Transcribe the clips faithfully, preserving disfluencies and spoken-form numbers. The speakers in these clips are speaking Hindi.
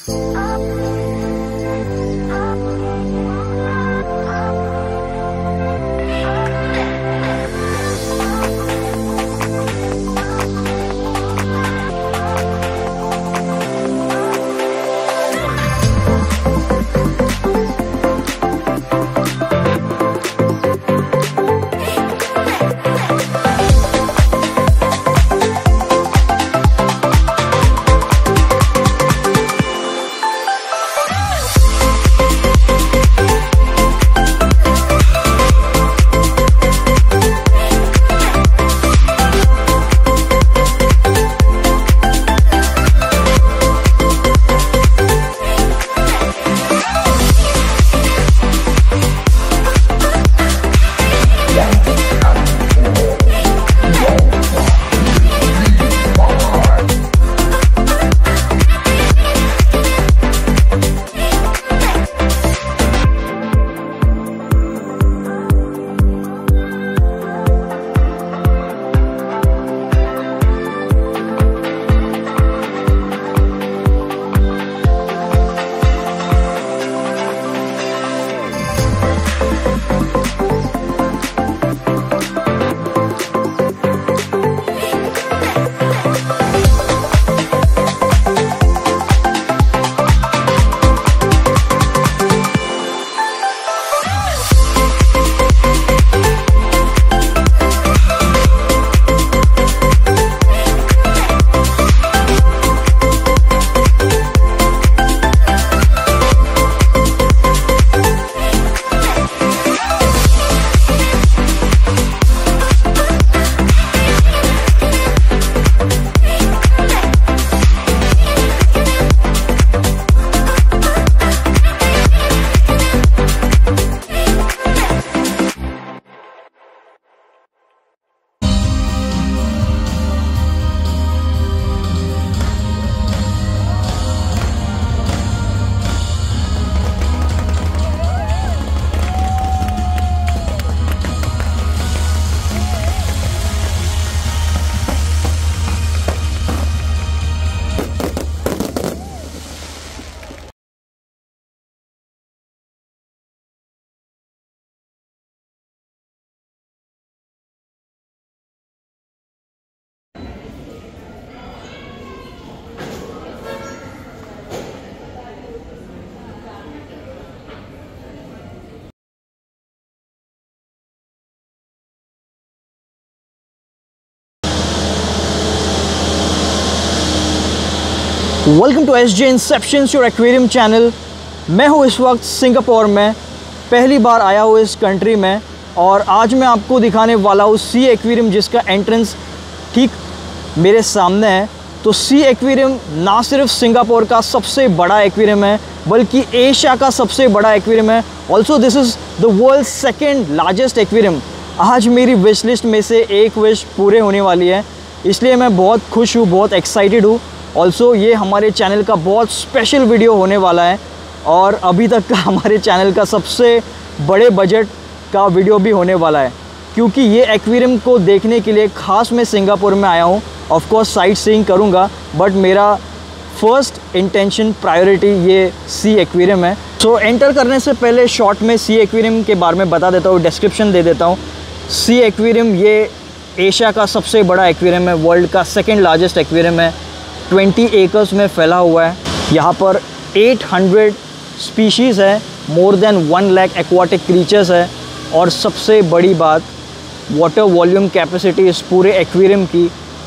Welcome to S J inceptions your aquarium channel. मैं हूँ इस वक्त सिंगापुर में, पहली बार आया हूँ इस कंट्री में और आज मैं आपको दिखाने वाला हूँ सी एक्वेरियम, जिसका एंट्रेंस ठीक मेरे सामने है। तो सी एक्वेरियम ना सिर्फ सिंगापुर का सबसे बड़ा एक्वेरियम है बल्कि एशिया का सबसे बड़ा एक्वेरियम है। Also this is the world second largest aquarium. आज मेरी विश लिस्ट में से एक विश पूरे होने वाली है, इसलिए मैं बहुत खुश हूँ, बहुत एक्साइटेड हूँ। ऑल्सो ये हमारे चैनल का बहुत स्पेशल वीडियो होने वाला है और अभी तक का हमारे चैनल का सबसे बड़े बजट का वीडियो भी होने वाला है, क्योंकि ये एक्वेरियम को देखने के लिए ख़ास मैं सिंगापुर में आया हूँ। ऑफ कोर्स साइट सीइंग करूँगा, बट मेरा फर्स्ट इंटेंशन प्रायोरिटी ये सी एक्वेरियम है। सो so, एंटर करने से पहले शॉर्ट में सी एक्वेरियम के बारे में बता देता हूँ, डिस्क्रिप्शन दे देता हूँ। सी एक्वेरियम ये एशिया का सबसे बड़ा एक्वेरियम है, वर्ल्ड का सेकेंड लार्जेस्ट एक्वेरियम है, बीस एकर्स में फैला हुआ है। यहाँ पर आठ सौ स्पीशीज़ है, more than one lakh aquatic creatures है और सबसे बड़ी बात वाटर वॉल्यूम कैपेसिटी इस पूरे एक्वेरियम की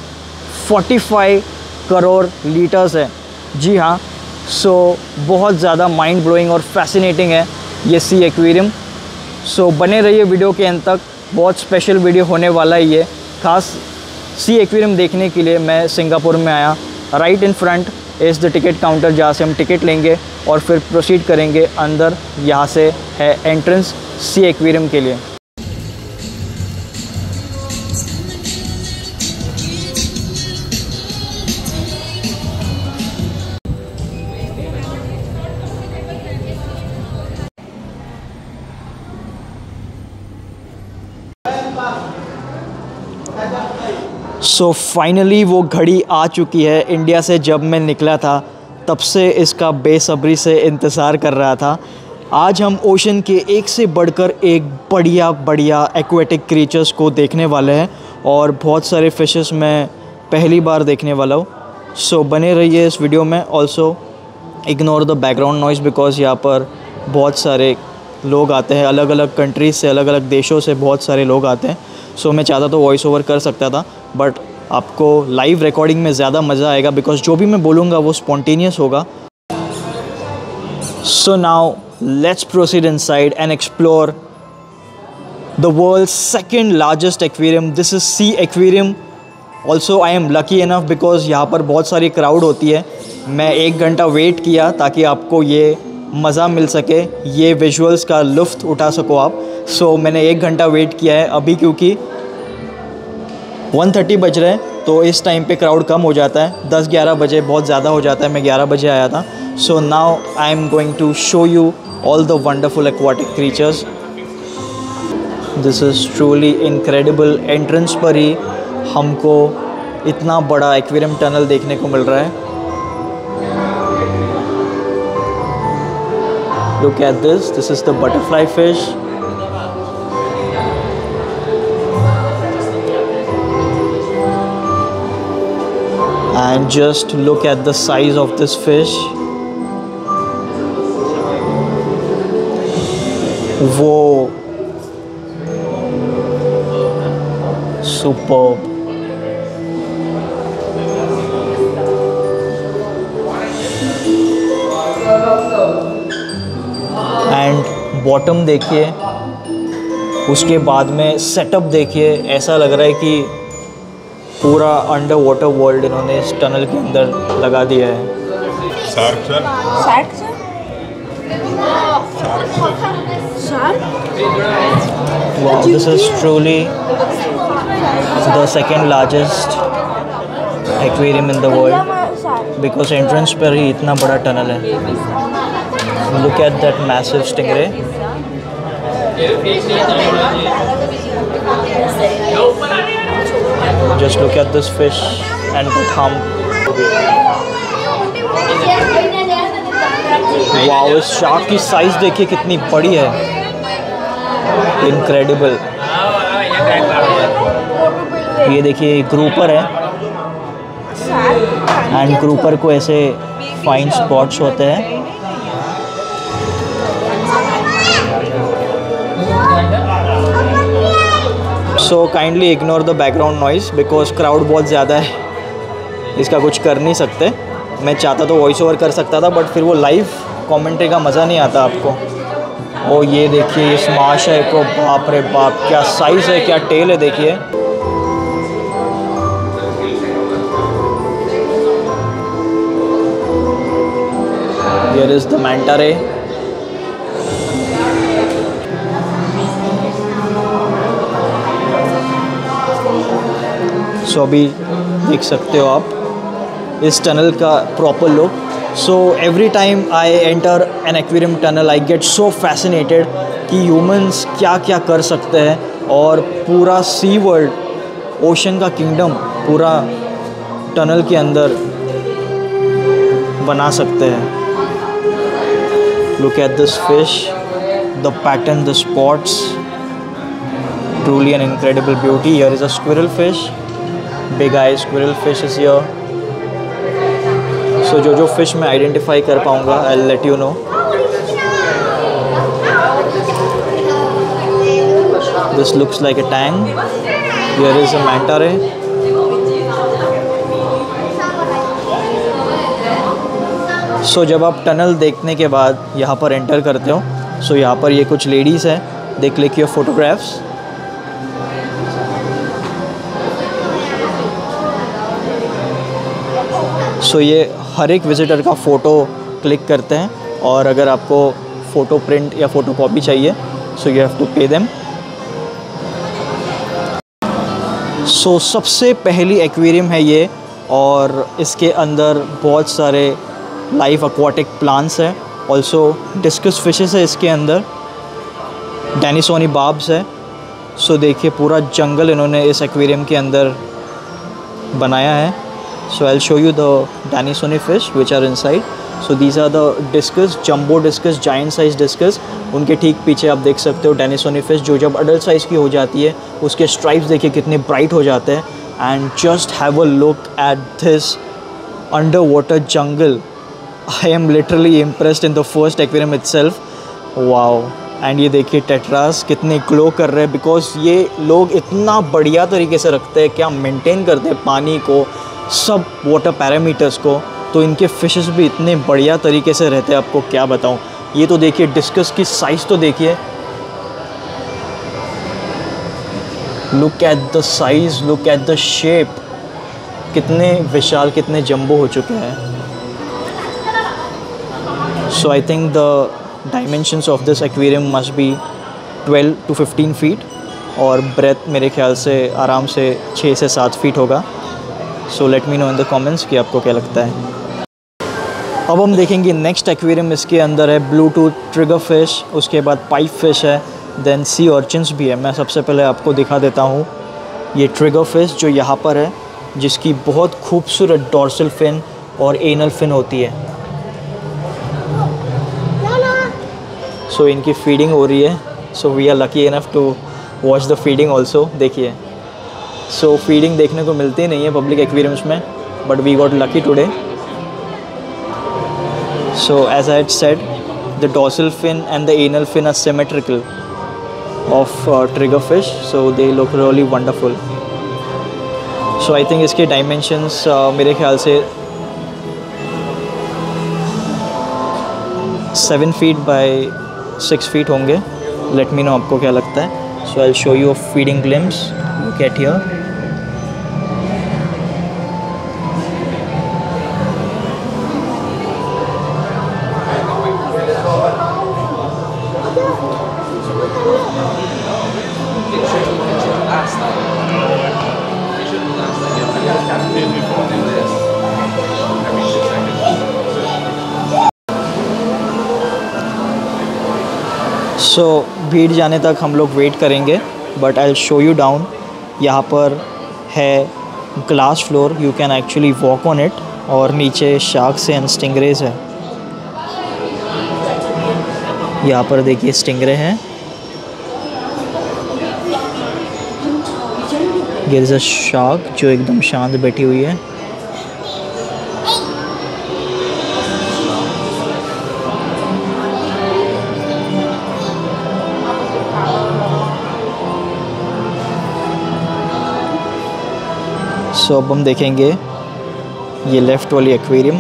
पैंतालीस करोड़ लीटर्स है। जी हाँ, सो बहुत ज़्यादा माइंड ब्लोइंग और फैसिनेटिंग है ये सी एक्वेरियम। सो बने रहिए वीडियो के अंत तक, बहुत स्पेशल वीडियो होने वाला है ये। खास सी एक्वेरियम देखने के लिए मैं सिंगापुर में आया। Right in front is the ticket counter, जहाँ से हम टिकट लेंगे और फिर प्रोसीड करेंगे अंदर। यहाँ से है एंट्रेंस सी एक्वेरियम के लिए। सो so फाइनली वो घड़ी आ चुकी है। इंडिया से जब मैं निकला था तब से इसका बेसब्री से इंतज़ार कर रहा था। आज हम ओशन के एक से बढ़कर एक बढ़िया बढ़िया एक्वेटिक क्रीचर्स को देखने वाले हैं और बहुत सारे फ़िशेस मैं पहली बार देखने वाला हूँ। सो बने रहिए इस वीडियो में। Also ignore the background noise because यहाँ पर बहुत सारे लोग आते हैं, अलग अलग कंट्रीज़ से, अलग अलग देशों से बहुत सारे लोग आते हैं। सो so, मैं चाहता तो वॉइस ओवर कर सकता था, बट आपको लाइव रिकॉर्डिंग में ज़्यादा मज़ा आएगा बिकॉज़ जो भी मैं बोलूँगा वो स्पॉन्टेनियस होगा। So now let's proceed inside and explore the world's second largest aquarium. This is sea aquarium. Also I am lucky enough because यहाँ पर बहुत सारी क्राउड होती है। मैं एक घंटा वेट किया ताकि आपको ये मज़ा मिल सके, ये विजुअल्स का लुफ्त उठा सको आप। सो so, मैंने एक घंटा वेट किया है अभी क्योंकि वन थर्टी बज रहे हैं, तो इस टाइम पे क्राउड कम हो जाता है। दस ग्यारह बजे बहुत ज़्यादा हो जाता है। मैं ग्यारह बजे आया था। So now I am going to show you all the wonderful aquatic creatures. This is truly incredible. Entrance पर ही हमको इतना बड़ा एक्वेरियम टनल देखने को मिल रहा है। Look at this. This is the butterfly fish. And just look at the size of this fish. Whoa. Superb. And bottom देखिए, उसके बाद में सेटअप देखिए। ऐसा लग रहा है कि पूरा अंडर वाटर वर्ल्ड इन्होंने इस टनल के अंदर लगा दिया है। Shark sir, shark sir, shark. Wow, this is truly the second largest aquarium in the world because entrance पर ही इतना बड़ा टनल है। Look at that massive stingray. Just look at this fish and that hump. Wow, इस शार्क की साइज देखिए कितनी बड़ी है। Incredible. ये देखिए ग्रुपर है एंड ग्रुपर को ऐसे फाइन स्पॉट्स होते हैं। So kindly ignore the background noise because crowd बहुत ज़्यादा है, इसका कुछ कर नहीं सकते। मैं चाहता तो वॉइस ओवर कर सकता था बट फिर वो लाइव कमेंट्री का मज़ा नहीं आता आपको। ओ ये देखिए इस महाशय को, बाप रे बाप क्या साइज़ है, क्या टेल है देखिए। Here is the मैंटा ray. So so, अभी देख सकते हो आप इस टनल का proper look. So every time I enter an aquarium tunnel I get so fascinated कि ह्यूमंस क्या क्या कर सकते हैं और पूरा सी वर्ल्ड, ओशन का किंगडम पूरा टनल के अंदर बना सकते हैं। Look at this fish, the pattern, the spots, truly an incredible beauty. Here is a squirrel fish, big eye squirrel fish is here. So जो जो फिश मैं आइडेंटिफाई कर पाऊँगा आई will let you know. This looks like a tang. Here is a manta ray. So जब आप टनल देखने के बाद यहाँ पर एंटर करते हो, सो so यहाँ पर ये कुछ लेडीज़ हैं, they click your photographs. So so ये हर एक विज़िटर का फ़ोटो क्लिक करते हैं और अगर आपको फ़ोटो प्रिंट या फ़ोटो कॉपी चाहिए so you have to pay them. So सबसे पहली एक्वेरियम है ये और इसके अंदर बहुत सारे लाइव एक्वाटिक प्लांट्स हैं। ऑल्सो डिस्कस फिशेस है इसके अंदर, डेनिसोनी बार्ब्स है। सो देखिए पूरा जंगल इन्होंने इस एक्वेरियम के अंदर बनाया है। So I'll show you the Danisoni fish which are inside. So these are the discus, jumbo discus, giant size discus. उनके ठीक पीछे आप देख सकते हो Danisoni fish जो जब अडल्ट साइज़ की हो जाती है उसके स्ट्राइप्स देखिए कितने ब्राइट हो जाते हैं. And just have a look at this underwater jungle. I am literally impressed in the first aquarium itself. Wow. And ये देखिए टेट्रास कितने ग्लो कर रहे हैं बिकॉज ये लोग इतना बढ़िया तरीके से रखते हैं, क्या मेंटेन करते हैं पानी को, सब वाटर पैरामीटर्स को. तो इनके फिशेस भी इतने बढ़िया तरीके से रहते हैं, आपको क्या बताऊं. ये तो देखिए डिस्कस की साइज़ तो देखिए. Look at the size, look at the shape. कितने विशाल, कितने जंबो हो चुके हैं. So I think the dimensions of this aquarium must be twelve to fifteen feet और ब्रेथ मेरे ख्याल से आराम से छः से सात फीट होगा. So let me know in the comments कि आपको क्या लगता है. अब हम देखेंगे नेक्स्ट एक्वेरियम. इसके अंदर है ब्लूटूथ ट्रिगर फिश, उसके बाद पाइप फिश है, देन सी ऑर्चिन्स भी है. मैं सबसे पहले आपको दिखा देता हूँ ये ट्रिगर फिश जो यहाँ पर है, जिसकी बहुत खूबसूरत डॉर्सल फिन और एनल फिन होती है. सो so, इनकी फीडिंग हो रही है. So we are lucky enough to watch the feeding also. देखिए सो फीडिंग देखने को मिलती नहीं है पब्लिक एक्वेरियम्स में, but we got lucky today. So as I had said, the dorsal fin and the anal fin are symmetrical of uh, triggerfish, so they look really wonderful. So I think इसके dimensions uh, मेरे ख्याल से seven feet by six feet होंगे. Let me know आपको क्या लगता है. So I'll show you a feeding glimpse. Look at here. So so, भीड़ जाने तक हम लोग वेट करेंगे, but I will show you down. यहाँ पर है glass floor, you can actually walk on it. और नीचे शार्क्स एंड स्टिंगरेज है. यहाँ पर देखिए स्टिंगरे हैं. देयर इज़ अ शार्क जो एकदम शांत बैठी हुई है. सो so, अब हम देखेंगे ये लेफ़्ट वाली aquarium.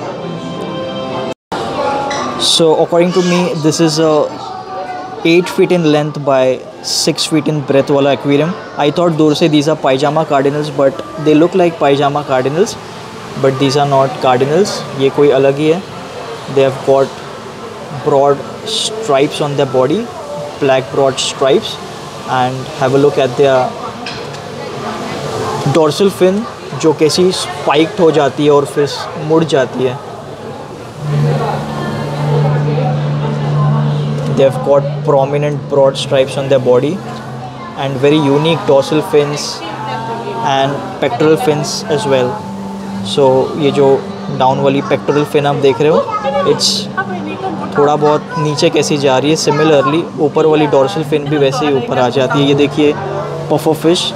So according to me this is a eight feet in length by six feet in breadth वाला एक्वेरियम. आई थॉट दूर से these are pyjama cardinals, but they look like pyjama cardinals, but these are not cardinals. ये कोई अलग ही है. They have got broad stripes on the body, black broad stripes, and have a look at their dorsal fin जो कैसी स्पाइक्ड हो जाती है और फिर मुड़ जाती है. They have got prominent broad stripes on their body and very unique dorsal fins and pectoral fins as well. So ये जो डाउन वाली pectoral fin आप देख रहे हो, it's थोड़ा बहुत नीचे कैसी जा रही है. सिमिलरली ऊपर वाली डॉर्सल फिन भी वैसे ही ऊपर आ जाती है. ये देखिए puffer fish,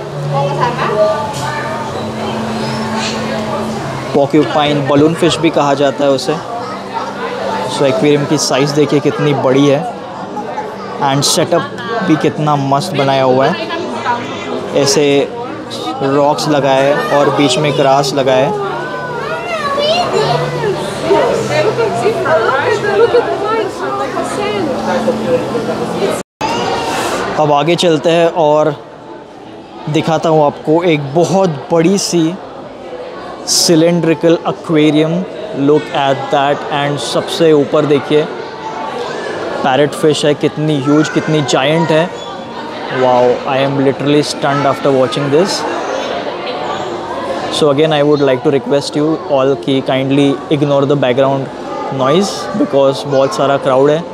porcupine, balloon fish भी कहा जाता है उसे. सो एक्वेरियम की साइज़ देखिए कितनी बड़ी है एंड सेटअप भी कितना मस्त बनाया हुआ है. ऐसे रॉक्स लगाए और बीच में ग्रास लगाए. अब आगे चलते हैं और दिखाता हूँ आपको एक बहुत बड़ी सी cylindrical aquarium. Look at that. And सबसे ऊपर देखिए पैरेट फिश है, कितनी ह्यूज, कितनी जायंट है. Wow, I am literally stunned after watching this. So again I would like to request you all कि kindly ignore the background noise because बहुत सारा क्राउड है.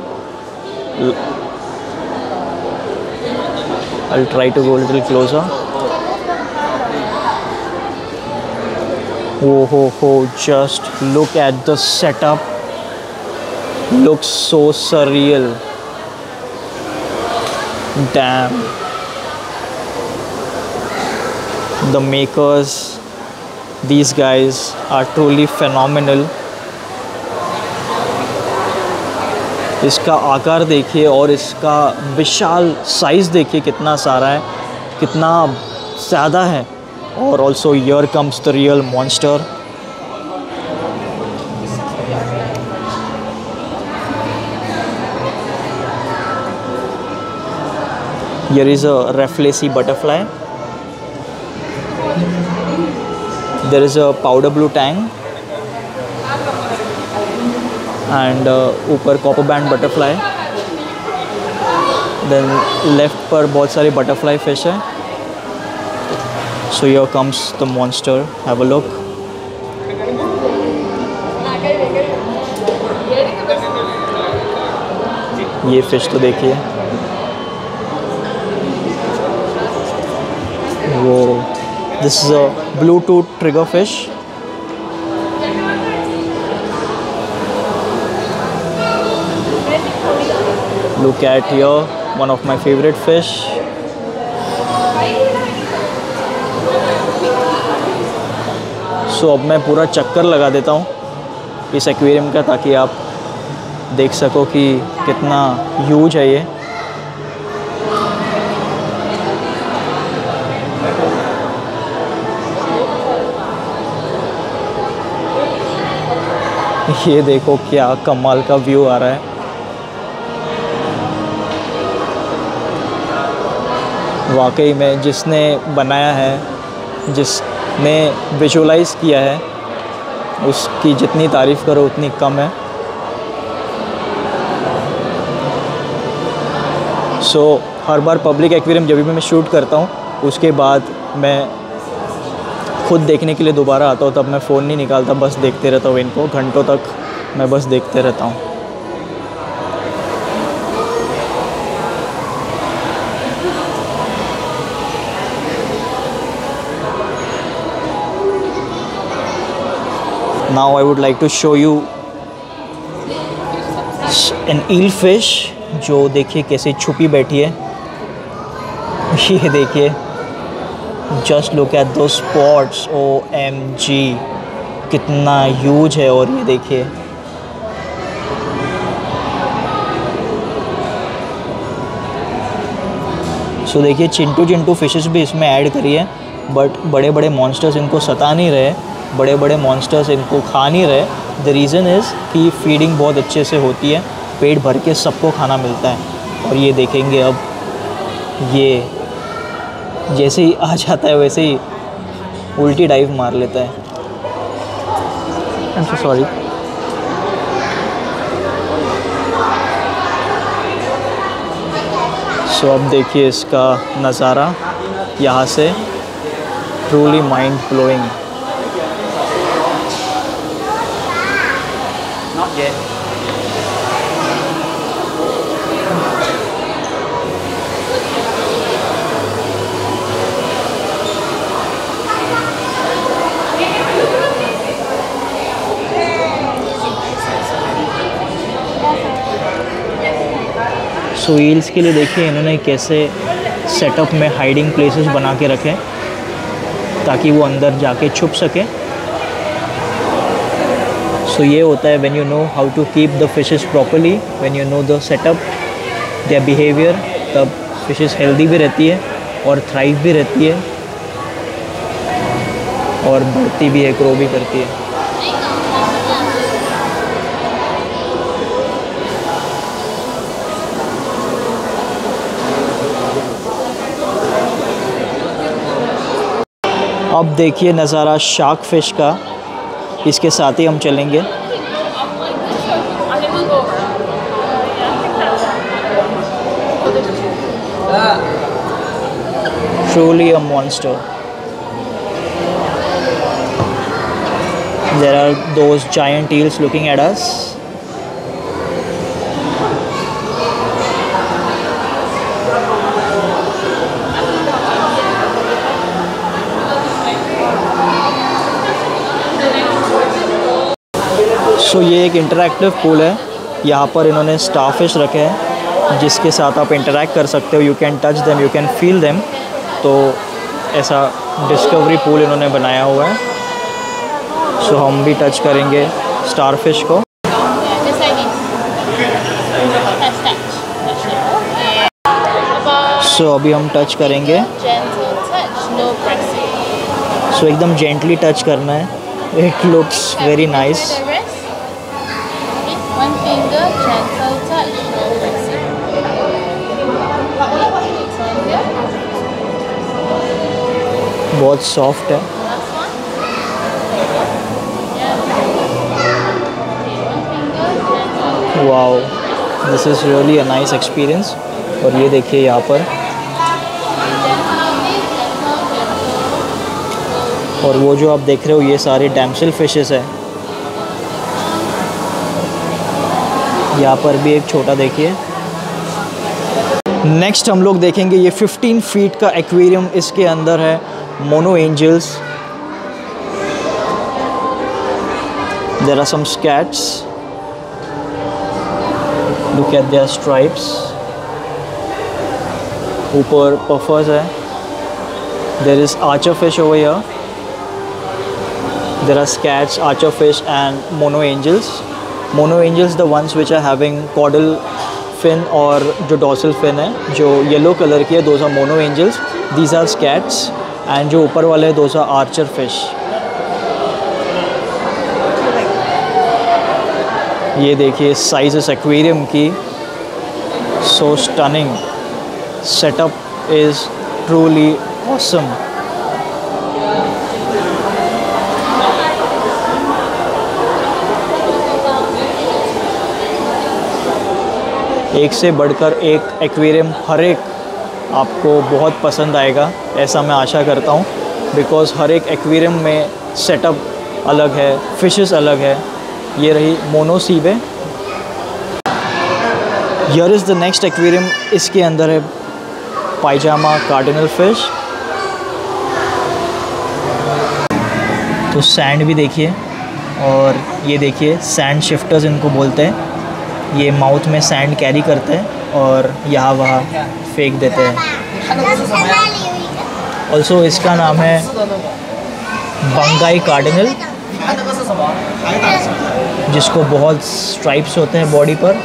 I will try to go little closer. Oh ho ho, just look at the setup. Looks so surreal. Damn. The makers, these guys are truly phenomenal. इसका आकार देखिए और इसका विशाल साइज़ देखिए कितना सारा है, कितना ज़्यादा है. और also here comes the real monster. Here is a Rafflesia butterfly. There is a powder blue tang and uh, ऊपर copper band butterfly. Then left पर बहुत सारे butterfly fish है. So here comes the monster. Have a look. ये fish तो देखिए. Whoa. This is a Bluetooth triggerfish. Look at here, one of my favorite fish. So अब मैं पूरा चक्कर लगा देता हूँ इस एक्वेरियम का ताकि आप देख सको कि कितना ह्यूज है ये. ये देखो क्या कमाल का व्यू आ रहा है. वाकई में जिसने बनाया है, जिसने विजुअलाइज किया है, उसकी जितनी तारीफ़ करो उतनी कम है. सो so, हर बार पब्लिक एक्वेरियम जब भी मैं शूट करता हूँ उसके बाद मैं खुद देखने के लिए दोबारा आता हूँ, तब मैं फ़ोन नहीं निकालता, बस देखते रहता हूँ इनको. घंटों तक मैं बस देखते रहता हूँ. Now I would like to show you an eel fish जो देखिए कैसे छुपी बैठी है. ये देखिए, जस्ट लुक एट दो स्पॉट्स. ओ एम जी, कितना ह्यूज है. और ये देखिए, सो देखिए चिंटू चिंटू फिशेस भी इसमें ऐड करी है. बट बड़े बड़े मॉन्स्टर्स इनको सता नहीं रहे, बड़े बड़े मॉन्स्टर्स इनको खा नहीं रहे. द रीज़न इज़ कि फीडिंग बहुत अच्छे से होती है, पेट भर के सबको खाना मिलता है. और ये देखेंगे अब, ये जैसे ही आ जाता है वैसे ही उल्टी डाइव मार लेता है. I am so sorry. सो अब देखिए इसका नज़ारा यहाँ से, truly mind blowing. So eels के लिए देखिए इन्होंने कैसे सेटअप में हाइडिंग प्लेसेस बना के रखे ताकि वो अंदर जाके छुप सके. सो ये होता है when you know how to keep the fishes properly, when you know the setup, their behaviour, तब फिशेस हेल्दी भी रहती है और थ्राइव भी रहती है और बढ़ती भी है, ग्रो भी करती है. अब देखिए नज़ारा शार्क फिश का, इसके साथ ही हम चलेंगे. Truly a monster. There are those giant eels looking at us. सो ये एक इंटरैक्टिव पूल है। यहाँ पर इन्होंने स्टारफिश रखे हैं जिसके साथ आप इंटरैक्ट कर सकते हो। You can touch them, you can feel them. तो ऐसा डिस्कवरी पूल इन्होंने बनाया हुआ है। सो so, हम भी टच करेंगे स्टारफिश को। सो so, अभी हम टच करेंगे। सो so, एकदम जेंटली टच करना है। It looks very nice. बहुत सॉफ्ट है। Wow, this is really a nice experience. और ये देखिए यहाँ पर, और वो जो आप देख रहे हो ये सारे डैमसेल फिशेस है। यहाँ पर भी एक छोटा देखिए। नेक्स्ट हम लोग देखेंगे ये फिफ्टीन फीट का एक्वेरियम। इसके अंदर है mono angels, there are some scats, look at their stripes. ऊपर पफर्स है। There is archer fish over here. There are scats, archer fish and mono angels. Mono angels the ones which are having caudal fin, और जो डॉर्सल फिन है जो येलो कलर की है, those are mono angels. These are scats. And जो ऊपर वाले हैं दोज आर आर्चर फिश। ये देखिए साइज इस एक्वेरियम की, so stunning. Setup is truly awesome. एक से बढ़कर एक एक्वेरियम, हर एक आपको बहुत पसंद आएगा ऐसा मैं आशा करता हूँ। बिकॉज़ हर एक एक्वेरियम में सेटअप अलग है, फिशेस अलग है। ये रही mono sebae. Here is the next aquarium. इसके अंदर है पायजामा कार्डिनल फिश। तो सैंड भी देखिए, और ये देखिए सैंड शिफ्टर्स इनको बोलते हैं। ये माउथ में सैंड कैरी करते हैं और यहाँ वहाँ फेंक देते हैं। ऑल्सो इसका नाम है बंगाई कार्डिनल, जिसको बहुत स्ट्राइप्स होते हैं बॉडी पर।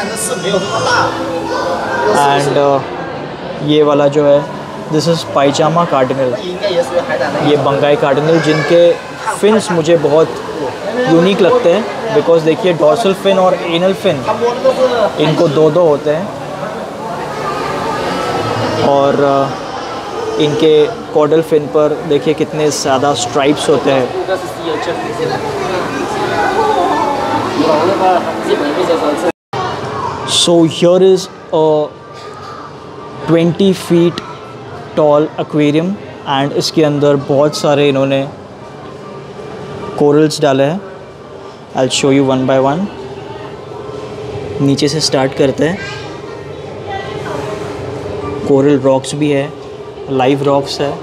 एंड uh, ये वाला जो है, दिस इज़ पायजामा कार्डिनल। ये बंगाई कार्डिनल जिनके फिन्स मुझे बहुत यूनिक लगते हैं। बिकॉज देखिए डॉर्सल फिन और एनल फिन, इनको दो दो होते हैं। और uh, इनके कॉर्डल फिन पर देखिए कितने ज़्यादा स्ट्राइप्स होते हैं। So here is a twenty feet tall aquarium and इसके अंदर बहुत सारे इन्होंने कोरल्स डाले हैं। I will show you one by one. नीचे से स्टार्ट करते हैं। कोरल रॉक्स भी है, लाइव रॉक्स है।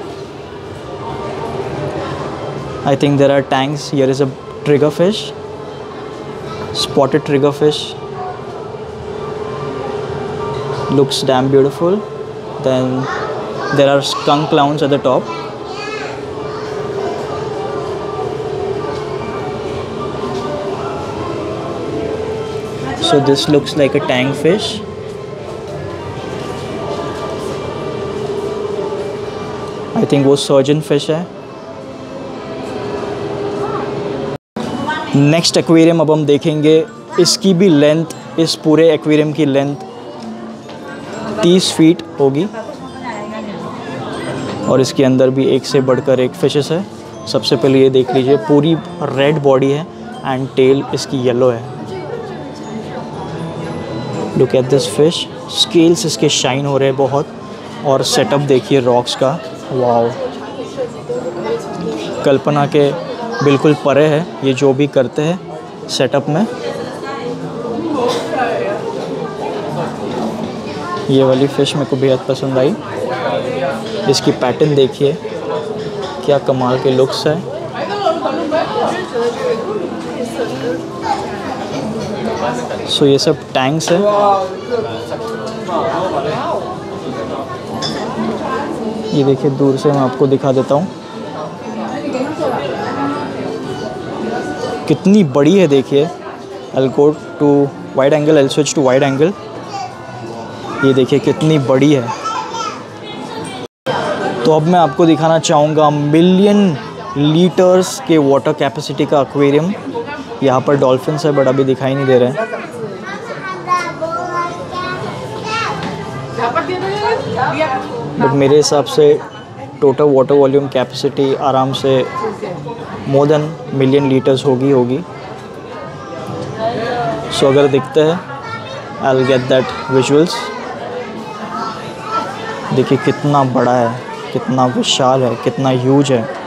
I think there are tanks. Here is a trigger fish, spotted trigger fish, looks damn beautiful. Then there are skunk clowns at the top. So this looks like a tank fish. I think वो surgeon fish है। नेक्स्ट एक्वेरियम अब हम देखेंगे। इसकी भी लेंथ, इस पूरे एक्वेरियम की लेंथ तीस फीट होगी। और इसके अंदर भी एक से बढ़कर एक फिशेस है। सबसे पहले ये देख लीजिए, पूरी रेड बॉडी है एंड टेल इसकी येलो है। Look at this fish. Scales इसके शाइन हो रहे हैं बहुत। और सेटअप देखिए रॉक्स का, वाओ, कल्पना के बिल्कुल परे है ये जो भी करते हैं सेटअप में। ये वाली फ़िश मेरे को बेहद पसंद आई। इसकी पैटर्न देखिए, क्या कमाल के लुक्स है। सो so, ये सब टैंक्स है। ये देखिए दूर से मैं आपको दिखा देता हूँ कितनी बड़ी है। देखिए I'll go to wide angle, I'll switch to wide angle। ये देखिए कितनी बड़ी है। तो अब मैं आपको दिखाना चाहूँगा मिलियन लीटर्स के वाटर कैपेसिटी का एक्वेरियम। यहाँ पर डॉल्फिन्स है बट अभी दिखाई नहीं दे रहे हैं। बट मेरे हिसाब से टोटल वाटर वॉल्यूम कैपेसिटी आराम से मोर देन मिलियन लीटर्स होगी होगी सो so, अगर दिखते हैं I will get that visuals. देखिए कितना बड़ा है, कितना विशाल है, कितना ह्यूज है।